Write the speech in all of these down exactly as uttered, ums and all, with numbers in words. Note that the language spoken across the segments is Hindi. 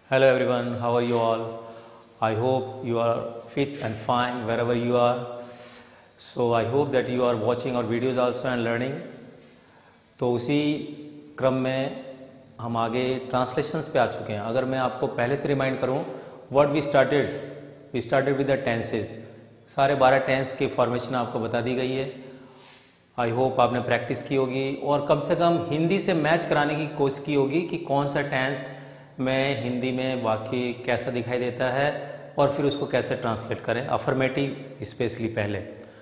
Hello everyone, how are you all? I hope you are fit and fine wherever you are. So I hope that you are watching our videos also and learning. तो उसी क्रम में हम आगे ट्रांसलेशंस पे आ चुके हैं. अगर मैं आपको पहले से रिमाइंड करूं, what we started we started with the tenses. सारे बारह टेंस की फॉर्मेशन आपको बता दी गई है. आई होप आपने प्रैक्टिस की होगी और कम से कम हिंदी से मैच कराने की कोशिश की होगी कि कौन सा टेंस में हिंदी में वाक्य कैसा दिखाई देता है और फिर उसको कैसे ट्रांसलेट करें, अफर्मेटिव स्पेशली पहले.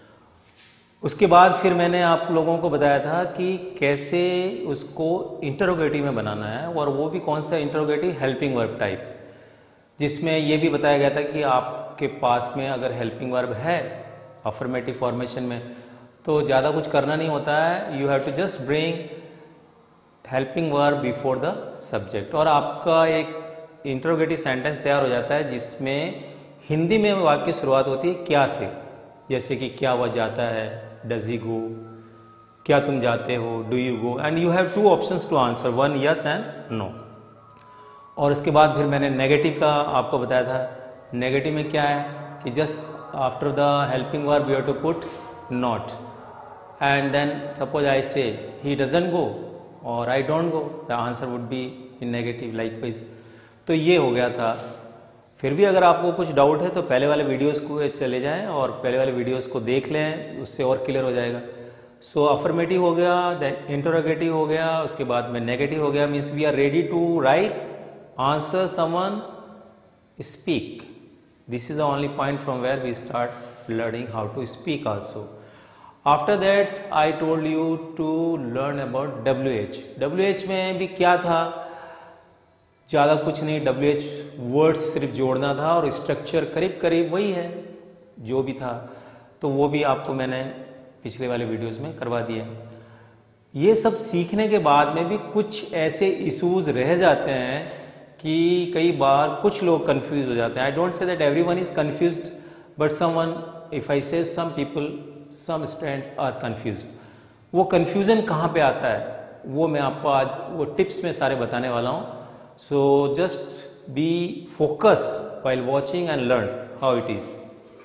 उसके बाद फिर मैंने आप लोगों को बताया था कि कैसे उसको इंटरोगेटिव में बनाना है, और वो भी कौन सा इंटरोगेटिव, हेल्पिंग वर्ब टाइप, जिसमें ये भी बताया गया था कि आपके पास में अगर हेल्पिंग वर्ब है अफर्मेटिव फॉर्मेशन में तो ज़्यादा कुछ करना नहीं होता है. You have to just bring helping verb before the subject और आपका एक इंटरोगेटिव सेंटेंस तैयार हो जाता है जिसमें हिंदी में वाक्य शुरुआत होती है क्या से. जैसे कि क्या वह जाता है, डज ही गो, क्या तुम जाते हो, do you go, and you have two options to answer, one yes and no. और उसके बाद फिर मैंने नेगेटिव का आपको बताया था. नेगेटिव में क्या है कि just after the helping verb you have to put not, and then suppose I say he doesn't go और I don't go, the answer would be in negative likewise. तो ये हो गया था. फिर भी अगर आपको कुछ डाउट है तो पहले वाले वीडियोस को चले जाएं और पहले वाले वीडियोस को देख लें, उससे और क्लियर हो जाएगा. सो अफर्मेटिव हो गया, देन इंटरोगेटिव हो गया, उसके बाद में नेगेटिव हो गया. Means we are ready to write, answer someone, speak. This is the only point from where we start learning how to speak also. After that, I told you to learn about W H. W H में भी क्या था, ज़्यादा कुछ नहीं. W H वर्ड्स सिर्फ जोड़ना था और स्ट्रक्चर करीब करीब वही है जो भी था. तो वो भी आपको मैंने पिछले वाले वीडियोस में करवा दिया. ये सब सीखने के बाद में भी कुछ ऐसे इश्यूज रह जाते हैं कि कई बार कुछ लोग कंफ्यूज हो जाते हैं. I don't say that everyone is confused, but someone, if I say some people, some students are confuse. वो कंफ्यूजन कहाँ पे आता है वो मैं आपको आज वो टिप्स में सारे बताने वाला हूँ. So just be focused while watching and learn how it is.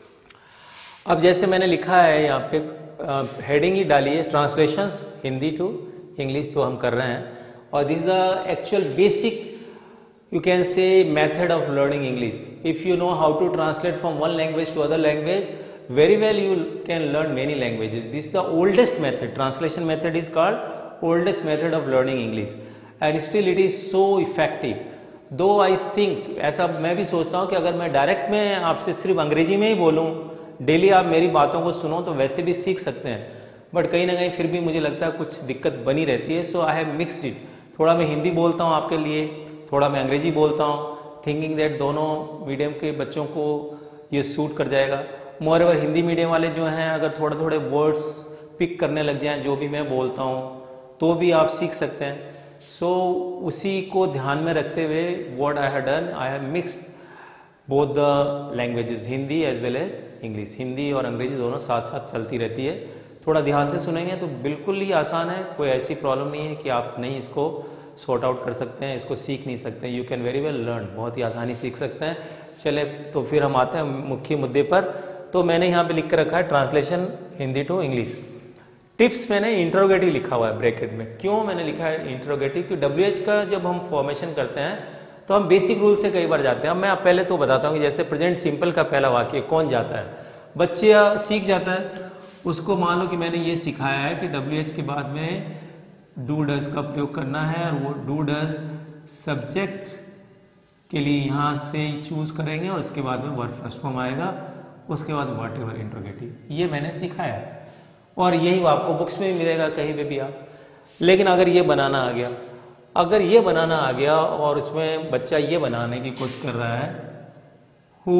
अब जैसे मैंने लिखा है यहाँ पे, हेडिंग ही डाली है, ट्रांसलेशंस हिंदी टू इंग्लिश जो हम कर रहे हैं. और this the actual basic, you can say, method of learning English. If you know how to translate from one language to other language, very well you can learn many languages. This is the oldest method. Translation method is called oldest method of learning English, and still it is so effective. Though I think, ऐसा मैं भी सोचता हूँ कि अगर मैं डायरेक्ट में आपसे सिर्फ अंग्रेजी में ही बोलूँ, डेली आप मेरी बातों को सुनो तो वैसे भी सीख सकते हैं. बट कहीं ना कहीं फिर भी मुझे लगता है कुछ दिक्कत बनी रहती है. So I have mixed it. थोड़ा मैं हिंदी बोलता हूँ आपके लिए, थोड़ा मैं अंग्रेजी बोलता हूँ, थिंकिंग दैट दोनों मीडियम के बच्चों को ये सूट कर जाएगा. मोर ओवर हिंदी मीडियम वाले जो हैं, अगर थोड़े थोड़े वर्ड्स पिक करने लग जाएं जो भी मैं बोलता हूँ तो भी आप सीख सकते हैं. सो so, उसी को ध्यान में रखते हुए what I have done, I have mixed both the languages, Hindi as well as English. Hindi और अंग्रेजी दोनों साथ साथ चलती रहती है. थोड़ा ध्यान से सुनेंगे तो बिल्कुल ही आसान है. कोई ऐसी प्रॉब्लम नहीं है कि आप नहीं इसको सॉर्ट आउट कर सकते हैं, इसको सीख नहीं सकते हैं. You can very well learn, बहुत ही आसानी सीख सकते हैं. चले तो फिर हम आते हैं मुख्य मुद्दे पर. तो मैंने यहाँ पे लिख कर रखा है translation Hindi to English. Tips मैंने इंटरोगेटिव लिखा हुआ है ब्रैकेट में. क्यों मैंने लिखा है इंटरोगेटिव? कि डब्ल्यू एच का जब हम फॉर्मेशन करते हैं तो हम बेसिक रूल से कई बार जाते हैं. मैं आप पहले तो बताता हूँ कि जैसे प्रेजेंट सिंपल का पहला वाक्य कौन जाता है, बच्चे सीख जाता है. उसको मान लो कि मैंने ये सिखाया है कि डब्ल्यू एच के बाद में डू डज का प्रयोग करना है, और वो डू डज सब्जेक्ट के लिए यहाँ से चूज करेंगे और उसके बाद में वर्ब फर्स्ट फॉर्म आएगा, उसके बाद वॉट एवर इंटरोगेटिव. ये मैंने सिखाया है और यही आपको बुक्स में भी मिलेगा कहीं पे भी आप. लेकिन अगर ये बनाना आ गया, अगर ये बनाना आ गया और उसमें बच्चा ये बनाने की कोशिश कर रहा है, हु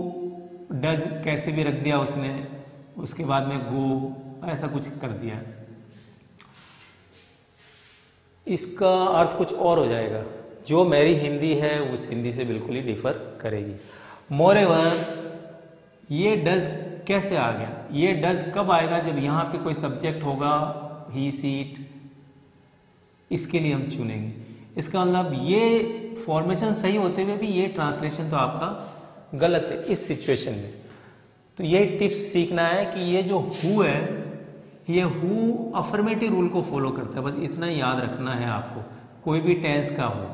डज कैसे भी रख दिया उसने, उसके बाद में गो, ऐसा कुछ कर दिया, इसका अर्थ कुछ और हो जाएगा. जो मेरी हिंदी है उस हिंदी से बिल्कुल ही डिफर करेगी. मोरेवर ये डज कैसे आ गया? ये डज कब आएगा? जब यहाँ पे कोई सब्जेक्ट होगा, ही, सी, इट, इसके लिए हम चुनेंगे. इसका मतलब ये फॉर्मेशन सही होते हुए भी ये ट्रांसलेशन तो आपका गलत है इस सिचुएशन में। तो ये टिप्स सीखना है कि ये जो हु है, ये हु अफर्मेटिव रूल को फॉलो करता है, बस इतना याद रखना है आपको। कोई भी टेंस का हो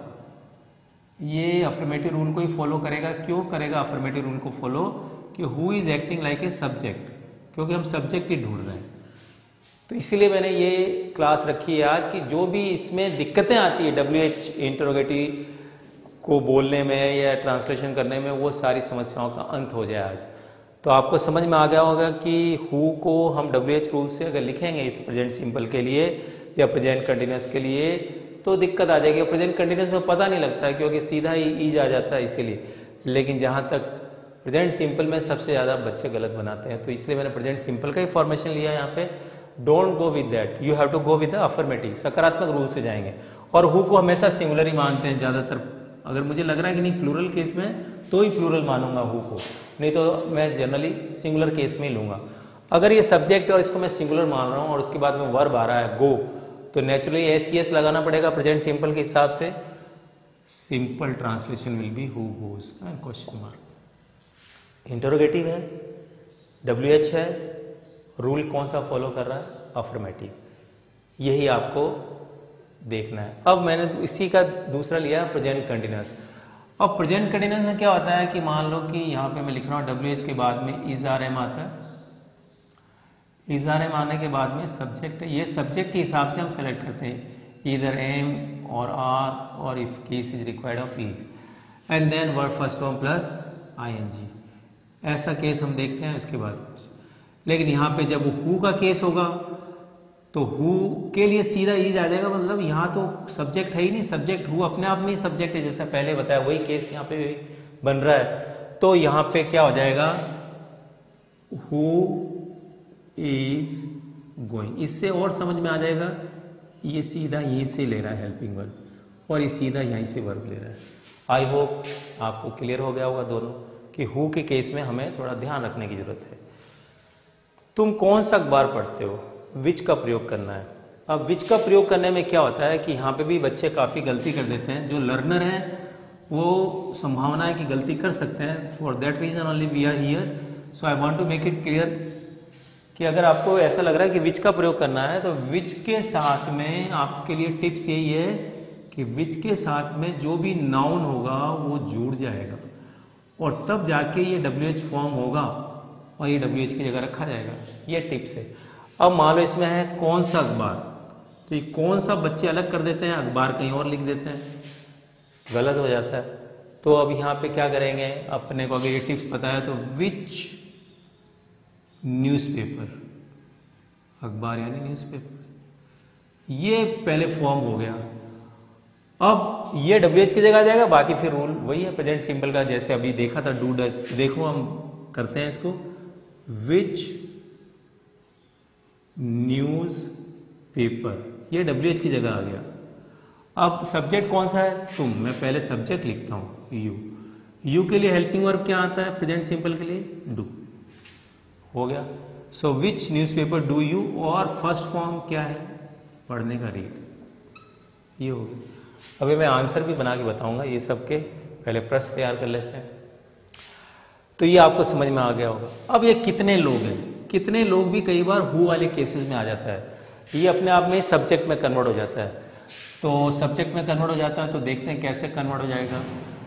ये अफर्मेटिव रूल को ही फॉलो करेगा। क्यों करेगा अफर्मेटिव रूल को फॉलो? कि who is acting like a subject, क्योंकि हम सब्जेक्ट ही ढूंढ रहे हैं। तो इसीलिए मैंने ये क्लास रखी है आज कि जो भी इसमें दिक्कतें आती है डब्ल्यू एच इंटरोगेटिव को बोलने में या ट्रांसलेशन करने में, वो सारी समस्याओं का अंत हो जाए आज। तो आपको समझ में आ गया होगा कि हु को हम डब्ल्यू एच रूल से अगर लिखेंगे इस प्रेजेंट सिंपल के लिए या प्रेजेंट कंटिन्यूस के लिए तो दिक्कत आ जाएगी। प्रेजेंट कंटिन्यूस में पता नहीं लगता है क्योंकि सीधा ही ईज आ जाता है इसीलिए। लेकिन जहाँ तक प्रेजेंट सिंपल में सबसे ज़्यादा बच्चे गलत बनाते हैं, तो इसलिए मैंने प्रेजेंट सिंपल का ही फॉर्मेशन लिया यहाँ पे। Don't go with that, you have to go with the affirmative, सकारात्मक रूल से जाएंगे। और हु को हमेशा सिंगुलर ही मानते हैं ज़्यादातर। अगर मुझे लग रहा है कि नहीं प्लूरल केस में तो ही प्लूरल मानूंगा हु को, नहीं तो मैं जनरली सिंगुलर केस में ही लूँगा। अगर ये सब्जेक्ट और इसको मैं सिंगुलर मान रहा हूँ और उसके बाद में वर्ब आ रहा है गो, तो नेचुरली एस ई एस लगाना पड़ेगा प्रेजेंट सिंपल के हिसाब से। Simple translation will be who goes question mark. Interrogative है, डब्ल्यू एच है, रूल कौन सा फॉलो कर रहा है? अफर्मेटिव। यही आपको देखना है। अब मैंने इसी का दूसरा लिया प्रेजेंट कंटिन्यूस। अब प्रेजेंट कंटिन्यूस में क्या होता है कि मान लो कि यहाँ पे मैं लिख रहा हूँ डब्ल्यू एच के बाद में इज आर एम आता है। इज आर एम आने के बाद में सब्जेक्ट, ये सब्जेक्ट के हिसाब से हम सेलेक्ट करते हैं इधर एम और आर और if case is required of is and then verb first form plus I N G. ऐसा केस हम देखते हैं उसके बाद कुछ। लेकिन यहाँ पे जब हु का केस होगा तो हु के लिए सीधा इज आ जाएगा, मतलब यहाँ तो सब्जेक्ट है ही नहीं। सब्जेक्ट हु अपने आप में ही सब्जेक्ट है, जैसा पहले बताया वही केस यहाँ पे बन रहा है। तो यहाँ पे क्या हो जाएगा? Who is going. इससे और समझ में आ जाएगा, ये सीधा यहीं से ले रहा है हेल्पिंग वर्ब और ये सीधा यहीं से वर्ब ले रहा है। आई होप आपको क्लियर हो गया होगा दोनों कि हु के केस में हमें थोड़ा ध्यान रखने की जरूरत है। तुम कौन सा अखबार पढ़ते हो, विच का प्रयोग करना है। अब विच का प्रयोग करने में क्या होता है कि यहाँ पे भी बच्चे काफ़ी गलती कर देते हैं। जो लर्नर हैं वो संभावना है कि गलती कर सकते हैं। For that reason only we are here. So I want to make it clear कि अगर आपको ऐसा लग रहा है कि विच का प्रयोग करना है तो विच के साथ में आपके लिए टिप्स यही है कि विच के साथ में जो भी नाउन होगा वो जुड़ जाएगा और तब जाके ये डब्ल्यू एच फॉर्म होगा और ये डब्ल्यू एच की जगह रखा जाएगा। ये टिप्स है। अब मान लो इसमें है कौन सा अखबार, तो ये कौन सा बच्चे अलग कर देते हैं, अखबार कहीं और लिख देते हैं, गलत हो जाता है। तो अब यहाँ पे क्या करेंगे, अपने को अगर ये टिप्स पता है तो विच न्यूज़पेपर, अखबार यानी न्यूज़पेपर, ये पहले फॉर्म हो गया। अब ये डब्ल्यू एच की जगह आ जाएगा, बाकी फिर रूल वही है प्रेजेंट सिंपल का, जैसे अभी देखा था डू डज। देखो हम करते हैं इसको, विच न्यूज पेपर, ये डब्ल्यू एच की जगह आ गया। अब सब्जेक्ट कौन सा है, तुम। मैं पहले सब्जेक्ट लिखता हूं यू। यू के लिए हेल्पिंग वर्ब क्या आता है प्रेजेंट सिंपल के लिए, डू। हो गया। So which newspaper do you, और फर्स्ट फॉर्म क्या है, पढ़ने का, रीड। ये हो गया। अभी मैं आंसर भी बना के बताऊंगा ये सबके, पहले प्रश्न तैयार कर लेते हैं। तो ये आपको समझ में आ गया होगा। अब ये कितने लोग हैं, कितने लोग भी कई बार हु वाले केसेस में आ जाता है। ये अपने आप में सब्जेक्ट में कन्वर्ट हो जाता है। तो सब्जेक्ट में कन्वर्ट हो जाता है तो देखते हैं कैसे कन्वर्ट हो जाएगा।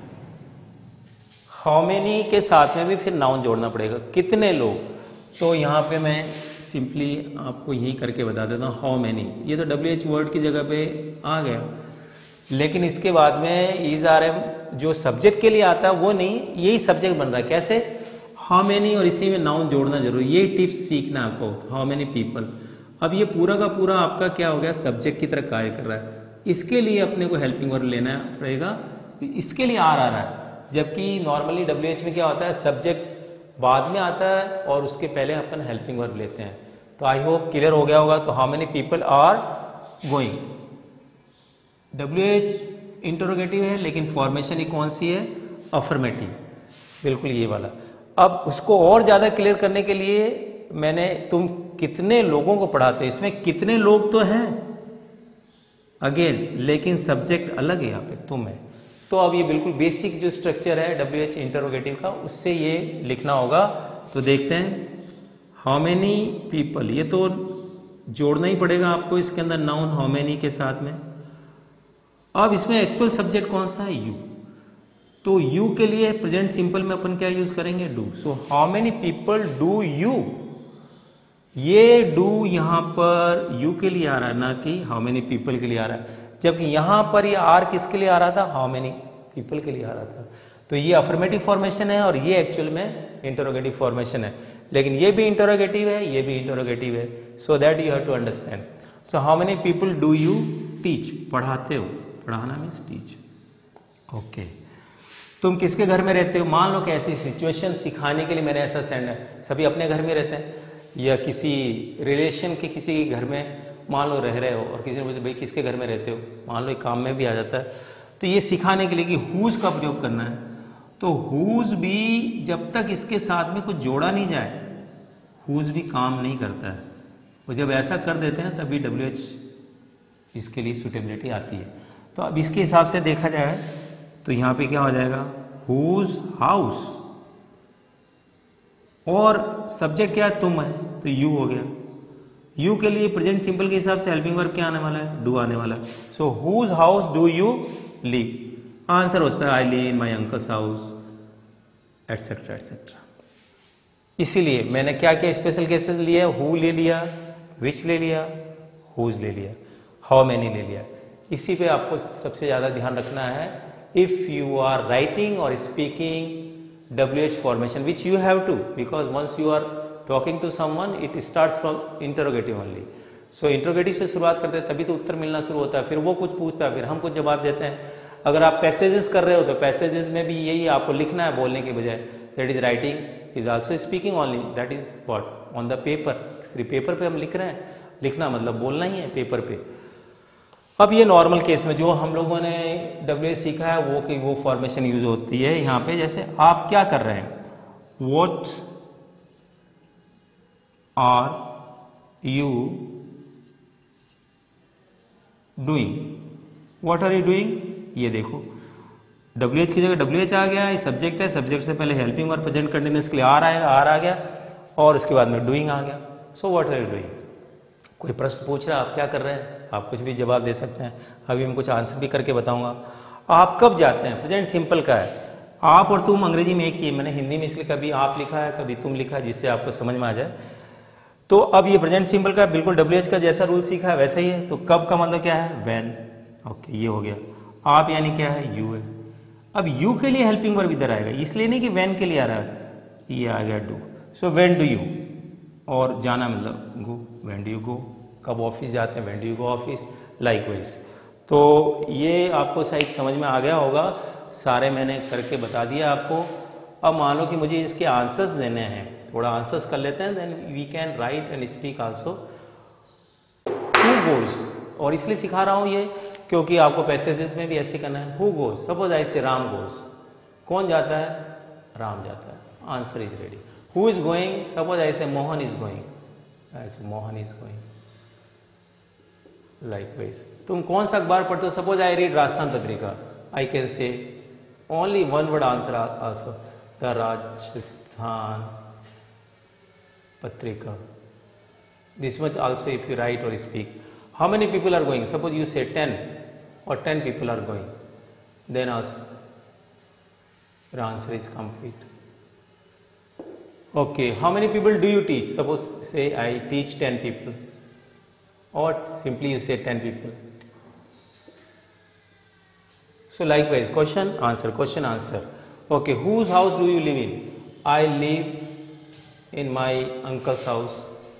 हाउ मेनी के साथ में भी फिर नाउन जोड़ना पड़ेगा, कितने लोग। तो यहाँ पे मैं सिंपली आपको यही करके बता देता हूँ, हाउ मेनी। ये तो डब्ल्यू एच वर्ड की जगह पे आ गया, लेकिन इसके बाद में इज आर एम जो सब्जेक्ट के लिए आता है वो नहीं, यही सब्जेक्ट बन रहा है। कैसे, हाउ मेनी, और इसी में नाउन जोड़ना जरूरी। ये टिप्स सीखना आपको, हाउ मेनी पीपल। अब ये पूरा का पूरा आपका क्या हो गया, सब्जेक्ट की तरह कार्य कर रहा है। इसके लिए अपने को हेल्पिंग वर्ब लेना पड़ेगा, इसके लिए आर आ रहा है। जबकि नॉर्मली डब्ल्यू एच में क्या होता है, सब्जेक्ट बाद में आता है और उसके पहले अपन हेल्पिंग वर्ब लेते हैं। तो आई होप क्लियर हो गया होगा। तो how many people are going, W H interrogative है लेकिन फॉर्मेशन ही कौन सी है, अफर्मेटिव, बिल्कुल ये वाला। अब उसको और ज़्यादा क्लियर करने के लिए मैंने तुम कितने लोगों को पढ़ाते, इसमें कितने लोग तो हैं अगेन, लेकिन सब्जेक्ट अलग है, यहाँ पे तुम है। तो अब ये बिल्कुल बेसिक जो स्ट्रक्चर है डब्ल्यू एच इंटरोगेटिव का, उससे ये लिखना होगा। तो देखते हैं, हाउ मेनी पीपल, ये तो जोड़ना ही पड़ेगा आपको इसके अंदर नाउन हाउ मेनी के साथ में। अब इसमें एक्चुअल सब्जेक्ट कौन सा है, यू। तो यू के लिए प्रेजेंट सिंपल में अपन क्या यूज करेंगे, do. So how many people do you, ये डू यहां पर यू के लिए आ रहा है, ना कि हाउ मेनी पीपल के लिए आ रहा है। जबकि यहां पर ये आर किसके लिए आ रहा था, हाउ मेनी पीपल के लिए आ रहा था। तो ये अफर्मेटिव फॉर्मेशन है और ये एक्चुअल में इंटरोगेटिव फॉर्मेशन है। लेकिन ये भी इंटरोगेटिव है, ये भी इंटरोगेटिव है। So that you have to understand. So how many people do you teach, पढ़ाते हो, पढ़ाना मीन्स टीच। ओके, तुम किसके घर में रहते हो। मान लो कि ऐसी सिचुएशन सिखाने के लिए मैंने ऐसा सेंड है, सभी अपने घर में रहते हैं या किसी रिलेशन के किसी के घर में मान लो रह रहे हो और किसी ने बोले भाई किसके घर में रहते हो, मान लो एक काम में भी आ जाता है। तो ये सिखाने के लिए कि हुज का प्रयोग करना है। तो हुज भी जब तक इसके साथ में कुछ जोड़ा नहीं जाए, हुज भी काम नहीं करता है। और जब ऐसा कर देते हैं तभी डब्ल्यू एच इसके लिए सुटेबिलिटी आती है। तो अब इसके हिसाब से देखा जाए तो यहाँ पे क्या हो जाएगा, हुज हाउस, और सब्जेक्ट क्या है, तुम है, तो यू हो गया। यू के लिए प्रेजेंट सिंपल के हिसाब से हेल्पिंग वर्ब क्या आने वाला है, डू आने वाला है। So whose house do you live, answer होता है I live in my uncle's house, etcetera etcetera. इसीलिए मैंने क्या क्या स्पेशल केसेस लिया, हु ले लिया, विच ले लिया, हुज ले लिया, हाउ मैनी ले लिया। इसी पे आपको सबसे ज्यादा ध्यान रखना है। इफ यू आर राइटिंग और speaking W H formation, which you have to, because once you are talking to someone it starts from interrogative only. So interrogative से शुरुआत करते हैं तभी तो उत्तर मिलना शुरू होता है, फिर वो कुछ पूछता है, फिर हम कुछ जवाब देते हैं। अगर आप पैसेजेस कर रहे हो तो पैसेजेस में भी यही आपको लिखना है बोलने के बजाय। That is writing is also speaking only, that is what on the paper, सिर्फ पेपर पे हम लिख रहे हैं, लिखना मतलब बोलना ही है पेपर पे। अब ये नॉर्मल केस में जो हम लोगों ने डब्ल्यू एच सीखा है वो कि वो फॉर्मेशन यूज होती है यहाँ पे। जैसे आप क्या कर रहे हैं, what are you doing, what are you doing, ये देखो डब्ल्यू एच की जगह डब्ल्यू एच आ गया, ये सब्जेक्ट है, सब्जेक्ट से पहले हेल्पिंग और प्रेजेंट कंटिन्यूअस के लिए आर आएगा, आर आ गया, और उसके बाद में डूइंग आ गया। So what are you doing. कोई प्रश्न पूछ रहा है आप क्या कर रहे हैं, आप कुछ भी जवाब दे सकते हैं। अभी मैं कुछ आंसर भी करके बताऊंगा। आप कब जाते हैं, प्रेजेंट सिंपल का है, आप और तुम अंग्रेजी में एक ही है, मैंने हिंदी में इसलिए कभी आप लिखा है कभी तुम लिखा है जिससे आपको समझ में आ जाए। तो अब ये प्रेजेंट सिंपल का बिल्कुल डब्ल्यू एच का जैसा रूल सीखा है वैसा ही है। तो कब का मतलब क्या है, व्हेन। ओके, ये हो गया। आप यानी क्या है, यू है। अब यू के लिए हेल्पिंग वर्ब इधर आएगा, इसलिए नहीं कि व्हेन के लिए आ रहा है, ये आ गया do. So when do you, और जाना मतलब go, when do you go. कब ऑफिस जाते हैं, when do you go office, likewise. तो ये आपको शायद समझ में आ गया होगा, सारे मैंने करके बता दिया आपको। अब मान लो कि मुझे इसके आंसर्स देने हैं, थोड़ा आंसर्स कर लेते हैं, then we can write and speak also. Who goes, और इसलिए सिखा रहा हूँ ये क्योंकि आपको पैसेजेस में भी ऐसे करना है। हु गोज, सपोज आई से राम गोज, कौन जाता है, राम जाता है, answer is ready. Who is going, suppose I say Mohan is going, ऐसे मोहन इज गोइंग। लाइकवाइज, तुम कौन सा अखबार पढ़ते हो, suppose I read Rajasthan Patrika, I can say only one word answer also, the Rajasthan Patrika. This much also if you write और speak. How many people are going, suppose you say ten और ten people are going, then also your answer is complete. Okay, how many people do you teach? Suppose say I teach ten people, or simply you say ten people. So likewise, question answer, question answer. Okay, whose house do you live in? I live in my uncle's house.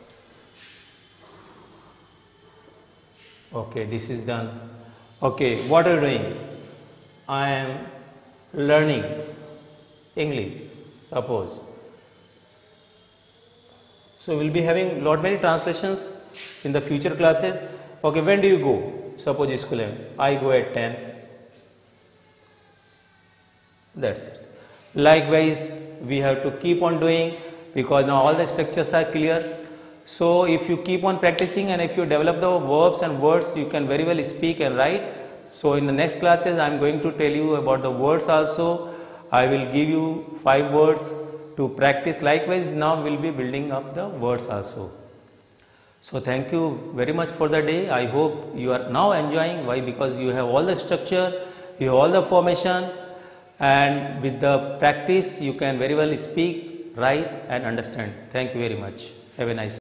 Okay, this is done. Okay, what are you doing? I am learning English, suppose. So we'll be having lot many translations in the future classes. Okay, when do you go? Suppose school I go at ten. That's it. Likewise, we have to keep on doing, because now all the structures are clear. So if you keep on practicing and if you develop the verbs and words, you can very well speak and write. So in the next classes I am going to tell you about the words also. I will give you five words to practice. Likewise now we will be building up the words also. So thank you very much for the day. I hope you are now enjoying. Why? Because you have all the structure, you have all the formation, and with the practice you can very well speak, write and understand. Thank you very much. Have a nice day.